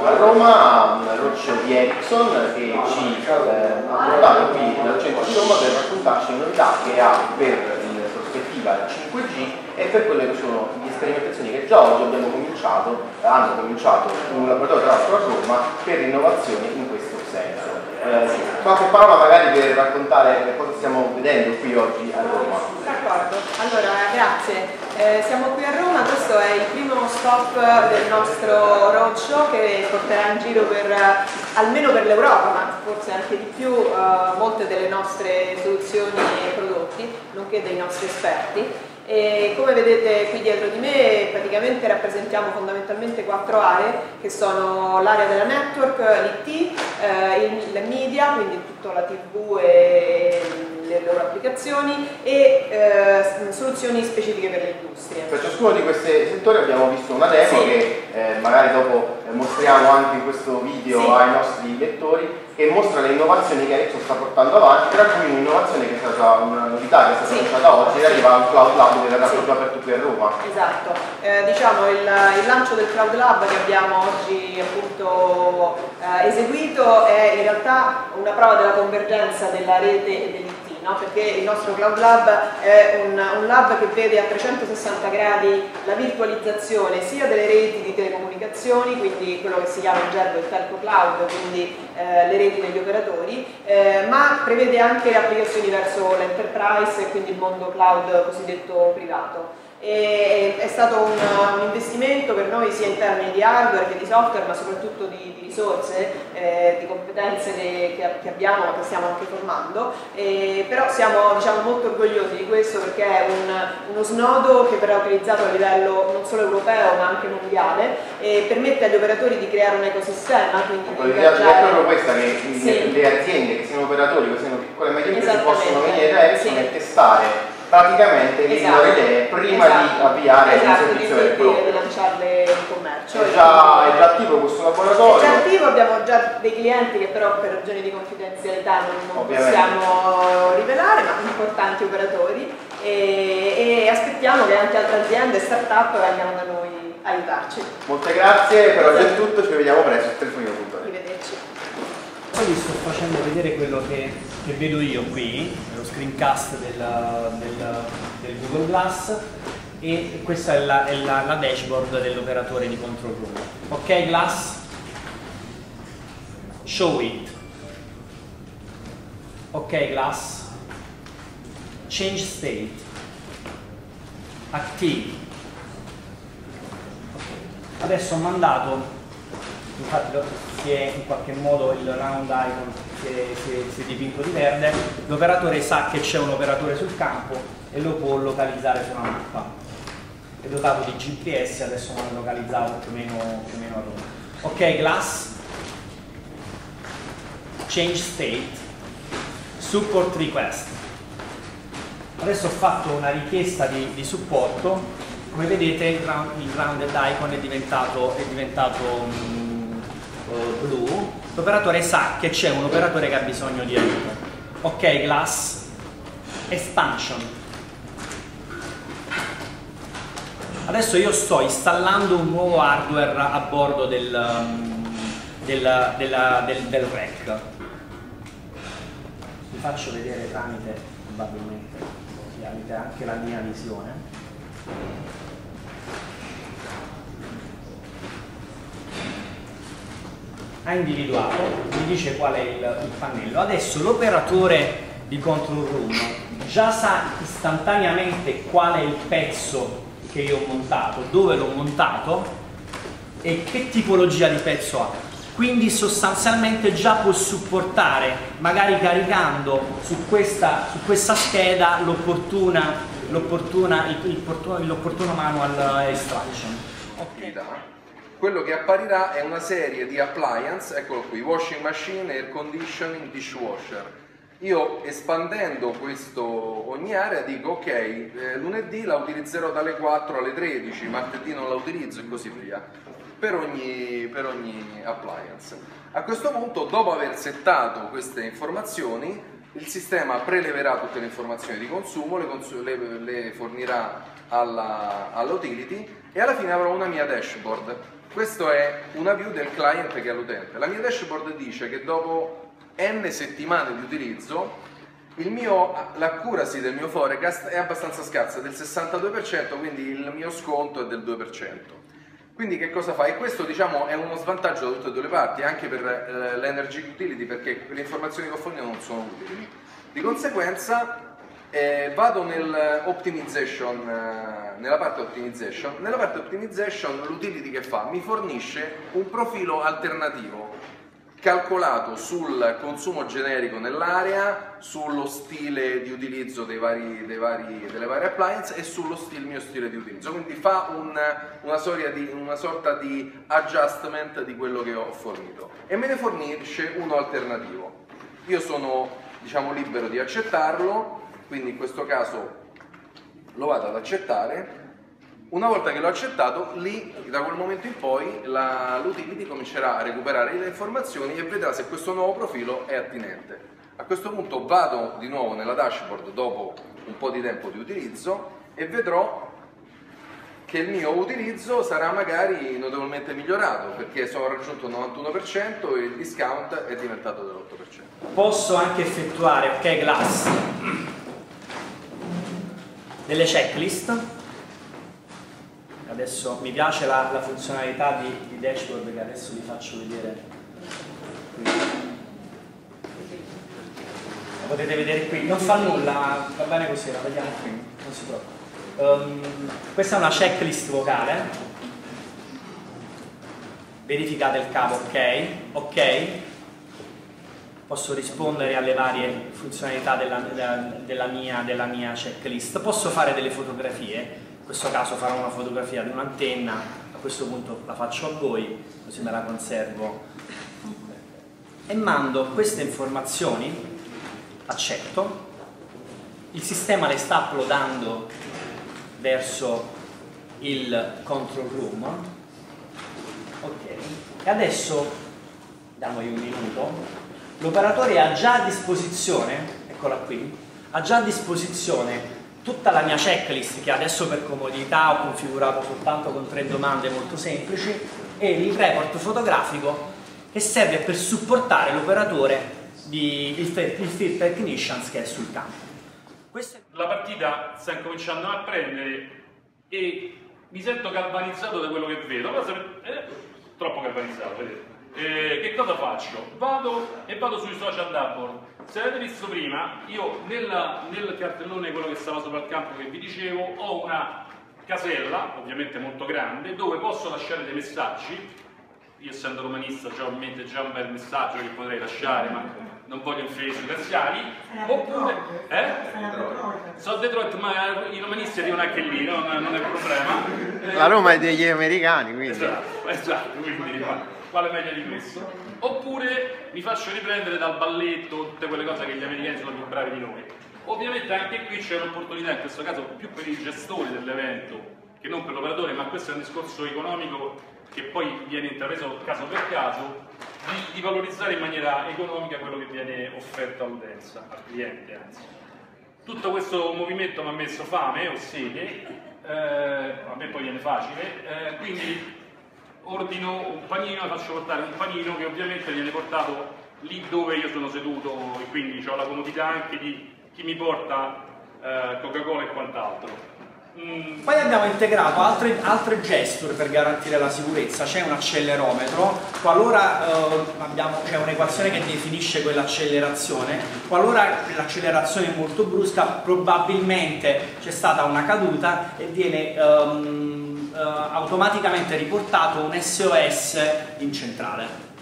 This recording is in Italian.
a Roma un roadshow di Ericsson che ci ha portato qui dal centro di Roma per raccontarci le novità che ha per in prospettiva il 5G e per quelle che sono le sperimentazioni che già oggi hanno cominciato in un laboratorio tra l'altro a Roma per innovazioni in questo senso. Qualche parola magari per raccontare cosa stiamo vedendo qui oggi a Roma. D'accordo, allora grazie. Siamo qui a Roma, questo è il primo stop del nostro roadshow che porterà in giro almeno per l'Europa, ma forse anche di più, molte delle nostre soluzioni e prodotti, nonché dei nostri esperti. E come vedete qui dietro di me praticamente rappresentiamo fondamentalmente 4 aree che sono l'area della network, l'IT, il media, quindi tutta la TV e le loro applicazioni e soluzioni specifiche per le industrie. Per ciascuno di questi settori abbiamo visto una demo che magari dopo mostriamo anche in questo video ai nostri lettori, che mostra le innovazioni che Ericsson sta portando avanti, tra cui un'innovazione che è stata una novità che è stata lanciata oggi e arriva al Cloud Lab che verrà proprio aperto qui a Roma. Esatto, diciamo il lancio del Cloud Lab che abbiamo oggi appunto eseguito è in realtà una prova della convergenza della rete e dell'IT. No? Perché il nostro Cloud Lab è un lab che vede a 360 gradi la virtualizzazione sia delle reti di telecomunicazioni, quindi quello che si chiama in gergo il telco cloud, quindi le reti degli operatori, ma prevede anche applicazioni verso l'enterprise e quindi il mondo cloud cosiddetto privato. È stato un investimento per noi sia in termini di hardware che di software, ma soprattutto di risorse, di competenze che abbiamo, che stiamo anche formando, però siamo molto orgogliosi di questo perché è uno snodo che verrà utilizzato a livello non solo europeo ma anche mondiale e permette agli operatori di creare un ecosistema. L'idea è proprio questa, che le aziende, che siano operatori, che siano piccole e medie imprese, possono venire da Ericsson e testare praticamente le loro idee prima di avviare il servizio vero e proprio. Di lanciarle in commercio. È già attivo questo laboratorio? È già attivo, abbiamo già dei clienti che però per ragioni di confidenzialità non possiamo rivelare, ma importanti operatori e aspettiamo che anche altre aziende e start-up vengano da noi a aiutarci. Molte grazie, per oggi è tutto, ci vediamo presto su telefonino.net. Arrivederci. Poi vi sto facendo vedere quello che vedo io qui, lo screencast del Google Glass, e questa è la dashboard dell'operatore di control room. Ok Glass? Show it. Ok Glass? Change state. Active. Adesso ho mandato, infatti si è in qualche modo il round icon si è dipinto di verde, l'operatore sa che c'è un operatore sul campo e lo può localizzare sulla mappa. È dotato di GPS, adesso mi hanno localizzato più o meno a Roma. Ok Glass, change state, support request. Adesso ho fatto una richiesta di supporto, come vedete il rounded icon è diventato blu, l'operatore sa che c'è un operatore che ha bisogno di aiuto. Ok Glass, expansion. Adesso io sto installando un nuovo hardware a bordo del rack. Vi faccio vedere tramite, probabilmente avete anche la mia visione. Ha individuato, mi dice qual è il pannello. Adesso l'operatore di control room già sa istantaneamente qual è il pezzo che io ho montato, dove l'ho montato e che tipologia di pezzo ha. Quindi sostanzialmente già può supportare, magari caricando su questa scheda l'opportuno manual extraction. Okay. Quello che apparirà è una serie di appliance, eccolo qui, washing machine, air conditioning, dishwasher. Io espandendo ogni area dico ok, lunedì la utilizzerò dalle 4 alle 13, martedì non la utilizzo e così via, per ogni appliance. A questo punto, dopo aver settato queste informazioni, il sistema preleverà tutte le informazioni di consumo, le fornirà alla utility e alla fine avrò una mia dashboard. Questa è una view del client che è l'utente. La mia dashboard dice che dopo n settimane di utilizzo l'accuracy del mio forecast è abbastanza scarsa, del 62%, quindi il mio sconto è del 2%. Quindi che cosa fa? E questo diciamo è uno svantaggio da tutte e due le parti, anche per l'energy utility, perché le informazioni che ho fornito non sono utili. Di conseguenza vado nella parte optimization. Nella parte optimization l'utility che fa? Mi fornisce un profilo alternativo calcolato sul consumo generico nell'area, sullo stile di utilizzo delle varie appliance e sullo mio stile di utilizzo. Quindi fa una sorta di adjustment di quello che ho fornito e me ne fornisce uno alternativo. Io sono, diciamo, libero di accettarlo, quindi in questo caso lo vado ad accettare. Una volta che l'ho accettato, lì, da quel momento in poi, l'utility comincerà a recuperare le informazioni e vedrà se questo nuovo profilo è attinente. A questo punto vado di nuovo nella dashboard dopo un po' di tempo di utilizzo e vedrò che il mio utilizzo sarà magari notevolmente migliorato, perché sono raggiunto il 91% e il discount è diventato dell'8%. Posso anche effettuare, ok Glass, delle checklist. Adesso mi piace la funzionalità di dashboard che adesso vi faccio vedere qui. La potete vedere qui, non fa nulla, va bene così, la vediamo qui, non si preoccupi. Questa è una checklist vocale. Verificate il cavo, ok. Posso rispondere alle varie funzionalità della mia checklist. Posso fare delle fotografie. In questo caso farò una fotografia di un'antenna, a questo punto la faccio a voi, così me la conservo e mando queste informazioni, accetto, il sistema le sta uploadando verso il control room, ok, e adesso, diamogli un minuto, l'operatore ha già a disposizione, eccola qui, ha già a disposizione tutta la mia checklist che adesso per comodità ho configurato soltanto con 3 domande molto semplici e il report fotografico che serve per supportare l'operatore il field technicians che è sul campo. La partita sta incominciando a prendere e mi sento galvanizzato da quello che vedo, troppo galvanizzato, vedete? Che cosa faccio? Vado sui social dashboard. Se avete visto prima, io nel cartellone, quello che stava sopra il campo che vi dicevo, ho una casella, ovviamente molto grande, dove posso lasciare dei messaggi. Io essendo romanista ho in mente già un bel messaggio che potrei lasciare, ma non voglio infierire sui razziali. Oppure, so Detroit, ma i romanisti arrivano anche lì, non è un problema. La Roma è degli americani, quindi. Esatto, quindi quale meglio di questo? Oppure mi faccio riprendere dal balletto, tutte quelle cose che gli americani sono più bravi di noi. Ovviamente anche qui c'è un'opportunità, in questo caso più per i gestori dell'evento che non per l'operatore, ma questo è un discorso economico che poi viene intrapreso caso per caso, di valorizzare in maniera economica quello che viene offerto all'utenza, al cliente anzi. Tutto questo movimento mi ha messo fame o sete, a me poi viene facile, quindi ordino un panino, faccio portare un panino che ovviamente viene portato lì dove io sono seduto e quindi ho la comodità anche di chi mi porta Coca-Cola e quant'altro. Poi abbiamo integrato altre gesture per garantire la sicurezza. C'è un accelerometro, qualora c'è un'equazione che definisce quell'accelerazione, qualora l'accelerazione è molto brusca probabilmente c'è stata una caduta e viene automaticamente riportato un SOS in centrale.